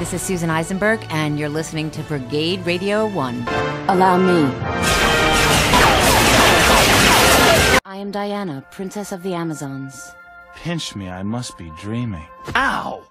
This is Susan Eisenberg, and you're listening to Brigade-Radio-One. Allow me. I am Diana, Princess of the Amazons. Pinch me, I must be dreaming. Ow!